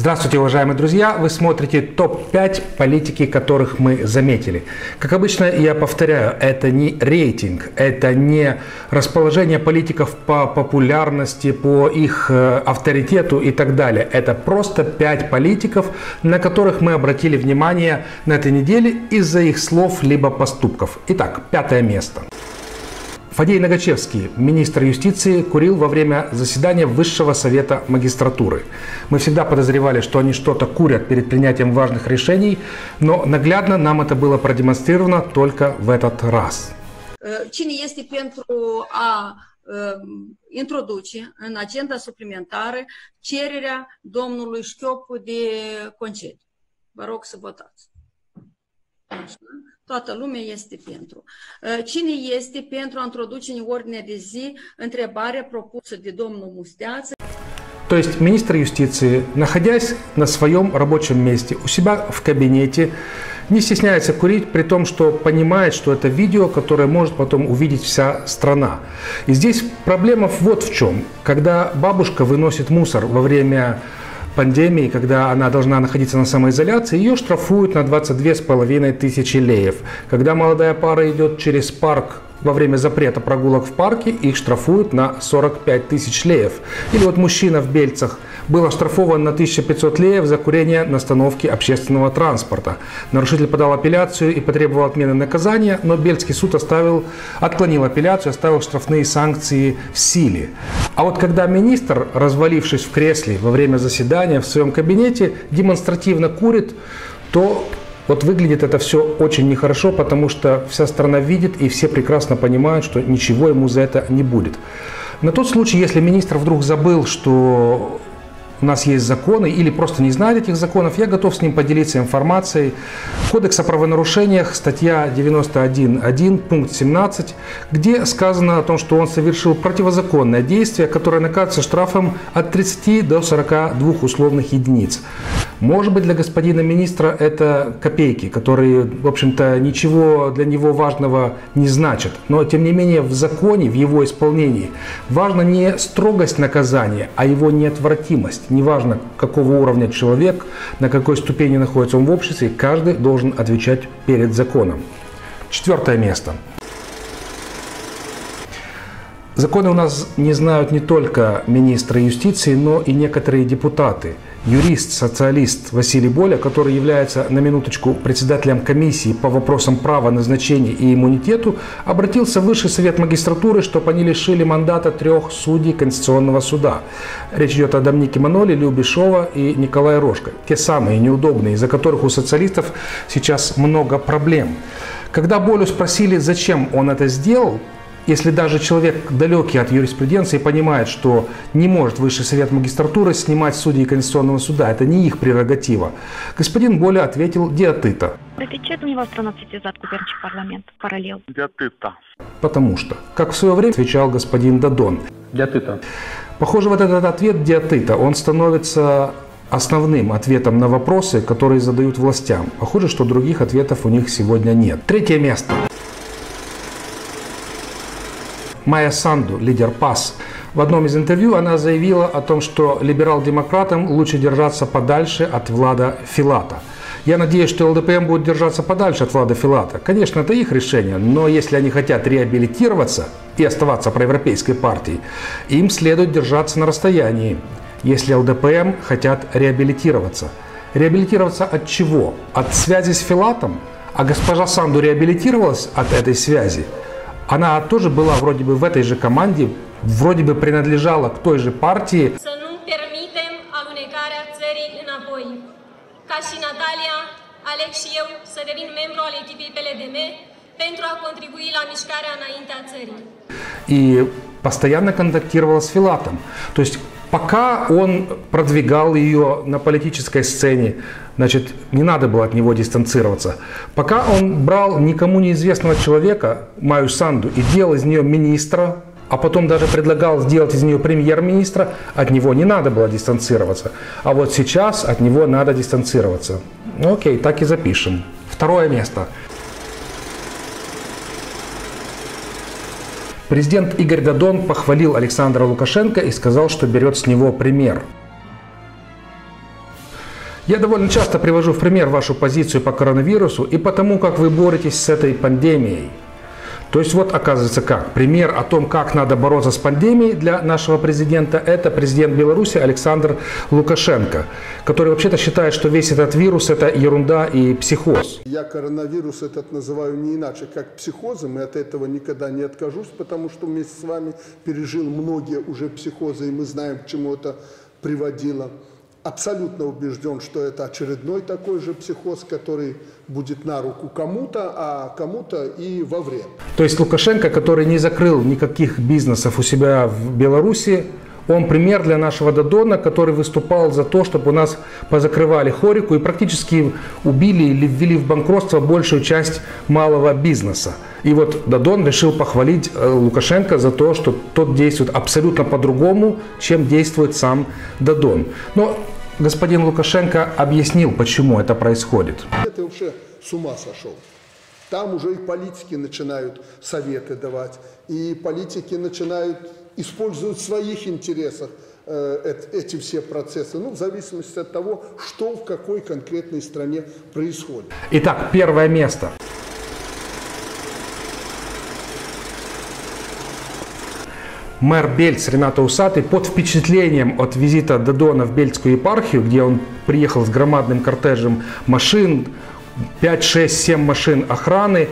Здравствуйте, уважаемые друзья! Вы смотрите топ-5 политики, которых мы заметили. Как обычно, я повторяю, это не рейтинг, это не расположение политиков по популярности, по их авторитету и так далее. Это просто 5 политиков, на которых мы обратили внимание на этой неделе из-за их слов либо поступков. Итак, 5 место. Фадей Нагачевский, министр юстиции, курил во время заседания Высшего совета магистратуры. Мы всегда подозревали, что они что-то курят перед принятием важных решений, но наглядно нам это было продемонстрировано только в этот раз. Cine este pentru a introduce în agenda suplimentară cererea domnului Șchiopu de concediu? Vă rog să votați. Toată lumea este pentru. Cine este pentru a introduce în ordinea de zi întrebarea propusă de domnul Musteață? То есть министр юстиции, находясь на своем рабочем месте, у себя в кабинете, не стесняется курить, при том, что понимает, что это видео, которое может потом увидеть вся страна. И здесь проблема вот в чем. Когда бабушка выносит мусор во время пандемии, когда она должна находиться на самоизоляции, ее штрафуют на 22,5 тысячи леев. Когда молодая пара идет через парк во время запрета прогулок в парке, их штрафуют на 45 тысяч леев. Или вот мужчина в Бельцах был оштрафован на 1500 леев за курение на остановке общественного транспорта. Нарушитель подал апелляцию и потребовал отмены наказания, но Бельский суд отклонил апелляцию, оставил штрафные санкции в силе. А вот когда министр, развалившись в кресле во время заседания в своем кабинете, демонстративно курит, то вот выглядит это все очень нехорошо, потому что вся страна видит и все прекрасно понимают, что ничего ему за это не будет. На тот случай, если министр вдруг забыл, что у нас есть законы или просто не знает этих законов, я готов с ним поделиться информацией. Кодекс о правонарушениях, статья 91.1, пункт 17, где сказано о том, что он совершил противозаконное действие, которое наказывается штрафом от 30 до 42 условных единиц. Может быть, для господина министра это копейки, которые, в общем-то, ничего для него важного не значат. Но, тем не менее, в законе, в его исполнении важна не строгость наказания, а его неотвратимость. Неважно, какого уровня человек, на какой ступени находится он в обществе, каждый должен отвечать перед законом. 4 место. Законы у нас не знают не только министры юстиции, но и некоторые депутаты. Юрист, социалист Василий Боля, который является, на минуточку, председателем комиссии по вопросам права, назначения и иммунитету, обратился в Высший совет магистратуры, чтобы они лишили мандата 3 судей Конституционного суда. Речь идет о Доминике Маноли, Илью Бишова и Николае Рожко. Те самые неудобные, из-за которых у социалистов сейчас много проблем. Когда Болю спросили, зачем он это сделал, если даже человек далекий от юриспруденции понимает, что не может Высший совет магистратуры снимать судей Конституционного суда, это не их прерогатива, господин Боля ответил диатыта. Диатыта. Потому что, как в свое время отвечал господин Дадон. Диатыта. Похоже, вот этот ответ диатыта, он становится основным ответом на вопросы, которые задают властям. Похоже, что других ответов у них сегодня нет. 3 место. Майя Санду, лидер ПАС. В одном из интервью она заявила о том, что либерал-демократам лучше держаться подальше от Влада Филата. Я надеюсь, что ЛДПМ будет держаться подальше от Влада Филата. Конечно, это их решение, но если они хотят реабилитироваться и оставаться проевропейской партией, им следует держаться на расстоянии. Если ЛДПМ хотят реабилитироваться. Реабилитироваться от чего? От связи с Филатом? А госпожа Санду реабилитировалась от этой связи? Она тоже была вроде бы в этой же команде, вроде бы принадлежала к той же партии. Să nu permitem alunecarea țării înapoi. Ca și Natalia, aleg și eu să devin membru al echipei PLDM pentru a contribui la mișcarea înaintea țării. И постоянно контактировала с Филатом. То есть пока он продвигал ее на политической сцене, значит, не надо было от него дистанцироваться. Пока он брал никому неизвестного человека, Майю Санду, и делал из нее министра, а потом даже предлагал сделать из нее премьер-министра, от него не надо было дистанцироваться. А вот сейчас от него надо дистанцироваться. Окей, так и запишем. 2 место. Президент Игорь Дадон похвалил Александра Лукашенко и сказал, что берет с него пример. Я довольно часто привожу в пример вашу позицию по коронавирусу и потому, как вы боретесь с этой пандемией. То есть вот оказывается как. Пример о том, как надо бороться с пандемией для нашего президента, это президент Беларуси Александр Лукашенко, который вообще-то считает, что весь этот вирус – это ерунда и психоз. Я коронавирус этот называю не иначе, как психозом, и от этого никогда не откажусь, потому что вместе с вами пережил многие уже психозы, и мы знаем, к чему это приводило. Абсолютно убежден, что это очередной такой же психоз, который будет на руку кому-то, а кому-то и во вред. То есть Лукашенко, который не закрыл никаких бизнесов у себя в Беларуси, он пример для нашего Додона, который выступал за то, чтобы у нас позакрывали хорику и практически убили или ввели в банкротство большую часть малого бизнеса. И вот Додон решил похвалить Лукашенко за то, что тот действует абсолютно по-другому, чем действует сам Додон. Но господин Лукашенко объяснил, почему это происходит. Это уже с ума сошел. Там уже и политики начинают советы давать, и политики начинают использовать в своих интересах эти все процессы, ну, в зависимости от того, что в какой конкретной стране происходит. Итак, первое место. Мэр Бельц Ренат Усатый под впечатлением от визита Додона в Бельцкую епархию, где он приехал с громадным кортежем машин, 5, 6, 7 машин охраны.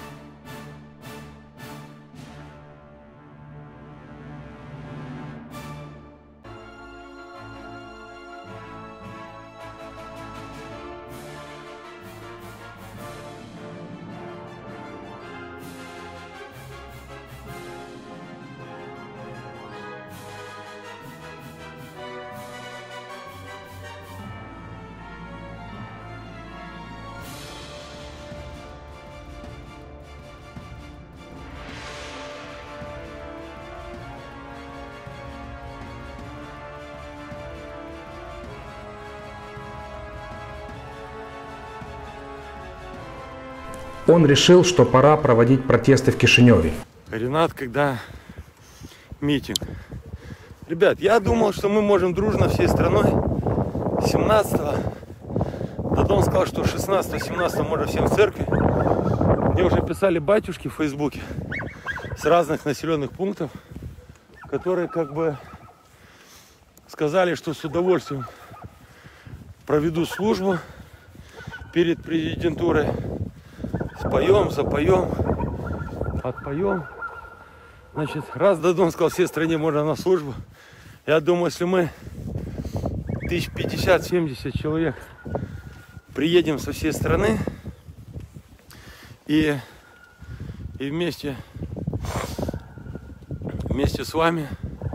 Он решил, что пора проводить протесты в Кишиневе. Ренат, когда митинг. Ребят, я думал, что мы можем дружно всей страной 17-го. Додон сказал, что 16-17 можно всем в церкви. Мне уже писали батюшки в Фейсбуке с разных населенных пунктов, которые как бы сказали, что с удовольствием проведу службу перед президентурой. Споем, запоем, отпоем. Значит, раз Додон сказал, всей стране можно на службу. Я думаю, если мы 1050-70 человек приедем со всей страны и вместе с вами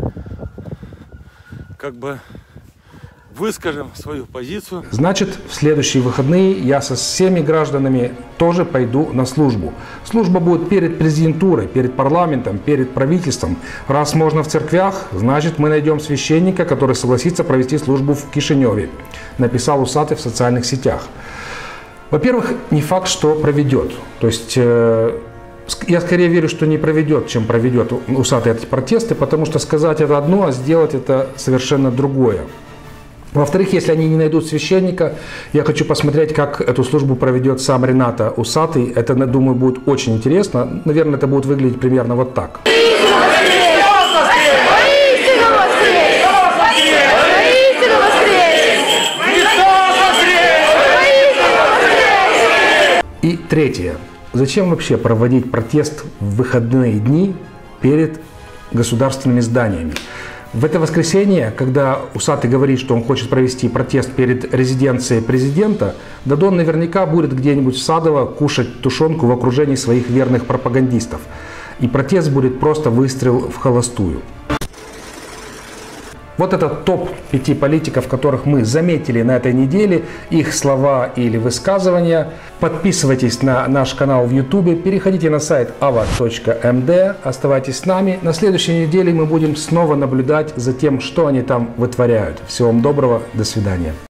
как бы выскажем свою позицию. Значит, в следующие выходные я со всеми гражданами тоже пойду на службу. Служба будет перед президентурой, перед парламентом, перед правительством. Раз можно в церквях, значит, мы найдем священника, который согласится провести службу в Кишиневе, написал Усатый в социальных сетях. Во-первых, не факт, что проведет. То есть я скорее верю, что не проведет, чем проведет Усатый эти протесты, потому что сказать это одно, а сделать это совершенно другое. Во-вторых, если они не найдут священника, я хочу посмотреть, как эту службу проведет сам Ренат Усатый. Это, я думаю, будет очень интересно. Наверное, это будет выглядеть примерно вот так. И третье. Зачем вообще проводить протест в выходные дни перед государственными зданиями? В это воскресенье, когда Усатый говорит, что он хочет провести протест перед резиденцией президента, Додон наверняка будет где-нибудь в Садово кушать тушенку в окружении своих верных пропагандистов. И протест будет просто выстрел в холостую. Вот это топ-5 политиков, которых мы заметили на этой неделе, их слова или высказывания. Подписывайтесь на наш канал в YouTube, переходите на сайт ava.md, оставайтесь с нами. На следующей неделе мы будем снова наблюдать за тем, что они там вытворяют. Всего вам доброго, до свидания.